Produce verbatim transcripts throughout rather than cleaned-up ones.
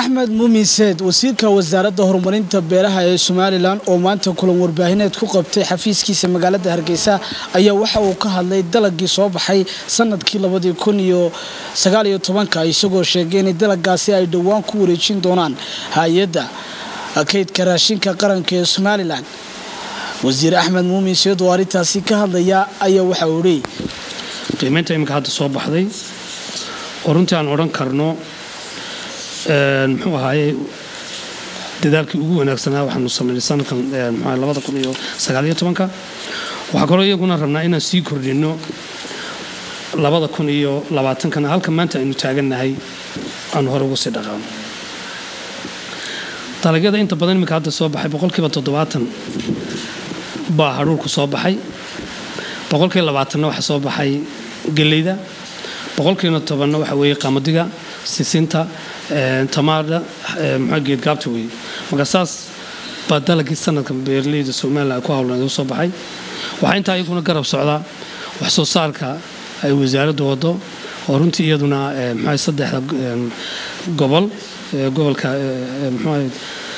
أحمد مومن سيد وزيرka wasaaradda horumarinta beeraha ee Soomaaliland oo maanta kulan warbaahineed ku qabtay xafiiskiisa magaalada Hargeysa ayaa waxa uu ka hadlay dalagii soo baxay sanadkii laba kun iyo sagaal iyo toban isagoo sheegay in dalagaasi ay dhawaan ku wareejin doonaan hay'adda kaydka raashinka qaranka ee Soomaaliland. wasiir Axmed Muumin Seyd oo arrintaasi ka hadlaya ayaa waxa uu leeyahay qiimaynta imika hadda soo baxday oo runtii aan oran karno muxuu ahaayay dadaalkii ugu wanaagsanaa waxaanu sameynay sanadkan maxaa laba kun iyo sagaal iyo toban waxa kale iyaguna rabnaa inaan sii kordhino laba kun iyo labaatan kana halka maanta aynu taaganahay aan hore ugu sii dhaqaano dalagyada inta badan imika hadda soo baxay boqolkiiba toddobaatan baa haruurku soo baxay boqolkiiba labaatan waxa soo baxay galeyda boqolkiiba toban waxa weeye qamadiga sisinta tamaarda maxaa geed gaabta weeye marka saas baa dalagii sanadkan beeraleyda Soomaaliland ku hawlan soo baxay waxa inta ayaguna garab socda wax soo saarka ay wasaaraddu wado oo runtii iyaduna maxay saddexda gobol gobolka maxay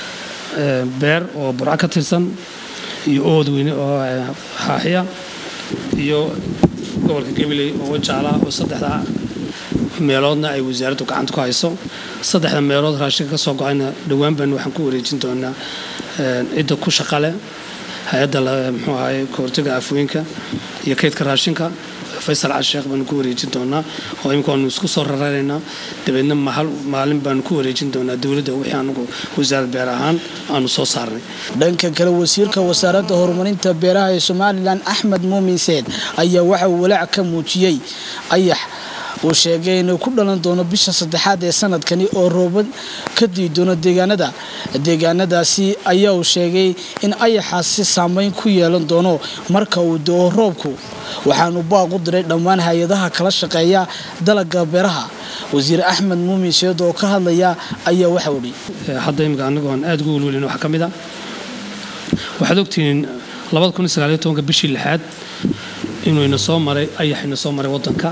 beer oo burca ka tirsan iyo oodweyne oo xaaxiya iyo gobolka Gabiley oo jaala oo saddexda meeloodna ay wasaaraddu gacanta ku hayso saddexda meelood raashinka ka soo go'ayna dhawaan baan waxaan ku wareejin doonaa cidda ku shaqale hay'adda muxuu ahaay koortiga afweynka iyo kaydka raashinka Faysal Sheekh baan ku wareejin doonaa oo imika aanu isku soo raraynaa dabeedna maalin baan ku wareejin doonaa dawladda wixii aanu wasaaradda beeraha aanu soo saarnay. dhanka kale wasiirka wasaaradda horumarinta beeraha ee Soomaaliland Axmed Muumin Seyd ayaa waxa uu walaac ka muujiyay ayax uu sheegay inuu ku dhalan doono bisha saddexaad ee sanadkani oo roobad ka dii doono deegaanada deegaanadaasi ayaa uu sheegay in ayaxaasi saameyn ku yeelan doono marka uu doo roobku waxaanu baaq u diray dhammaan hay'adaha kala shaqeeya dalagga beeraha. wasiir Axmed Muumin Seyd oo ka hadlaya ayaa waxa uu yiri hadda imika anagu aan aad ugu walwalin wax kamid ah waxaad ogtiin laba kun iyo sagaal iyo toban bishii lixaad inuu ina soo maray ayax ina soo maray wadanka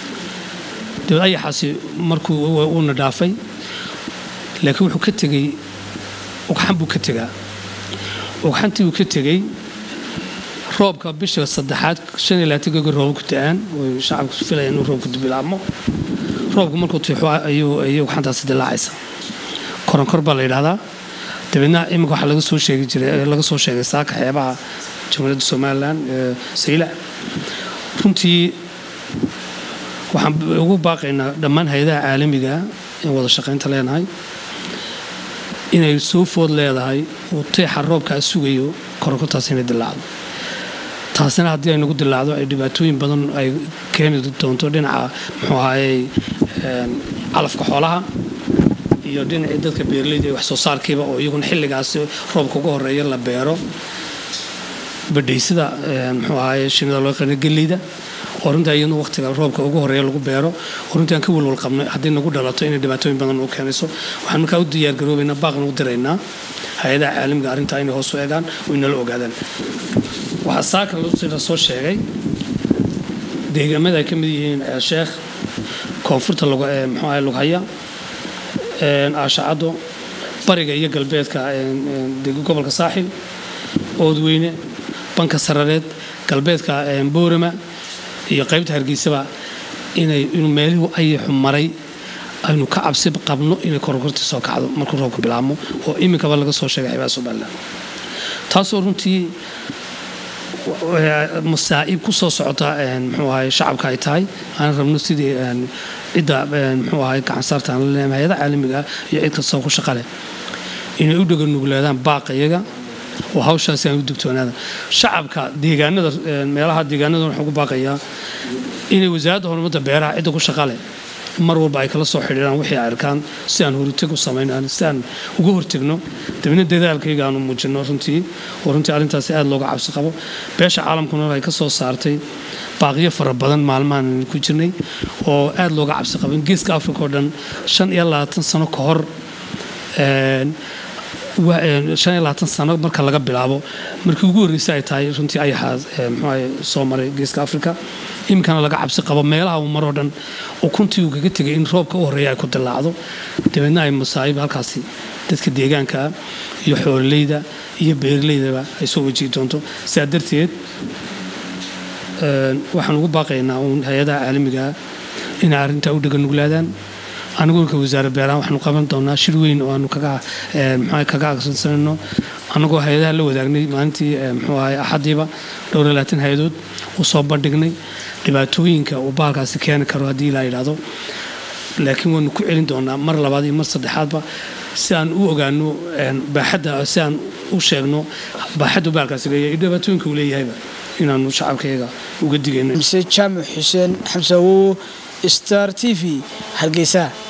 dad ayaxaasi markuu uu na dhaafay laakiin wuxuu ka tagay ugxan buu ka tagaa ugxantii uu ka tagay roobka bisha saddexaad shan iyo labaatan roobku ta'an oo shacabku filayaan inuu roobku bilaabmo roobku markuu tixo ayuu ayuu ugxantaasi dilaacaysa koronkor baa la yiraahdaa dabeedna imika waxa laga soo sheegay jiray laga soo sheegay saaka xeebaha Jamhuuriyadda Soomaaliland Sayla runtii waxaan ugu baaqaynaa dhammaan hay'adaha caalamiga ee wada shaqaynta leenahay inay soo food leedahay oo teexa roobka sugayo koronkortaas inay dilaacdo taasina haddii ay nagu dilaacdo ay dhibaatooyin badan ay keeni doonto dhinaca muxuu ahaayay calafka xoolaha iyo dhinaca dadka beeraleyda wax soo saarkiiba oo iyaguna xilligaas roobka ugu horeeya la beero badhaysida muxuu ahaayay shinida loo qeynay galeyda oo runtii aynu waqtiga roobka ugu horeeya lagu beero oo runtii aan ka walwal qabnay haddii nagu dhalato inay dhibaatooyin badan u keenayso waxaan markaa u diyaar garoobaynaa baaqna u diraynaa hay'adaha caalamiga arrinta inay hoos u eegaan oo inala ogaadaan waxa saaka la soo sheegay deegaamada ay ka mid yihiin Sheekh koonfurta lagu muxuu ahaay lagu haya aashacado bariga iyo galbeedka gobolka Saaxil oodweyne banka sarareed galbeedka Boorama iyo qaybta Hargeysa inay inuu meeluhu ay xumaray aynu ka cabsi qabno inay koronkorti soo kacdo markuu roobku bilaabmo oo imika ba laga soo sheegay xibaa Soomaaliland taasoo runtii musaa'ib ku soo socota muxuu ahaay shacabka ay tahay aan rabno sidii cidda muxuu ahaay gacan saartaan hay'adaha caalamiga iyo cid kasta oo ku shaqale inay u dhagan nuglaadaan baaqayaga oo hawshaasi ay u dugtoonaada shacabka deegaanada meelaha deegaanada waxa ugu baaqayaa inay wasaaradda horumarinta beeraha cidda ku shaqale mar walba ay kala soo xiriiraan wixii ay arkaan si aan hortag u sameynaan si aan ugu hortagno dabna dadaalkayga aanu muujino runtii oo runtii arrintaasi aad looga cabsi qabo beesha caalamkuna ay ka soo saartay baaqiyo fara badan maalmahan ku jirnay oo aad looga cabsi qabo geeska Afrika oo dhan shan iyo labaatan sano ka hor shan iyo labaatan sano marka laga bilaabo markii ugu horreysay ay tahay runtii ayaxaas muxuu soo maray geeska Afrika imkana laga cabsi qabo meelaha uu maro dhan oo kuntii uu kaga tagay in roobka u horeeya ay ku dilaacdo dibadna ay masaayib halkaasi dadka deegaanka iyo xoololeyda iyo beeraleyda ay soo wajihi doonto sidaa darteed waxaan ugu baaqaynaa hay'adaha caalamiga in arrinta u dhagan nuglaadaan anagoo ka wasaaradda beeraha waxaanu qaban doonaa shir weyn oo aanu kaga maxay kaga aqoonsanayno anagoo hay'adaha la wadaagnay maalintii muxuu ahay axadiiba dhowr iyo labaatan hay'adood oo soo bandhignay dhibaatooyinka uu baalkaasi keeni karo haddii la yiraahdo laakiin waanu ku celin doonaa mar labaad iyo mar saddexaadba si aan u ogaano baaxadda si aan u sheegno baaxadda baalkaasi leeyahay dhibaatooyinka uu leeyahayba inaanu shacabkayga uga digayno Jaamac Xuseen Xamsawo Star T V Hargeysa.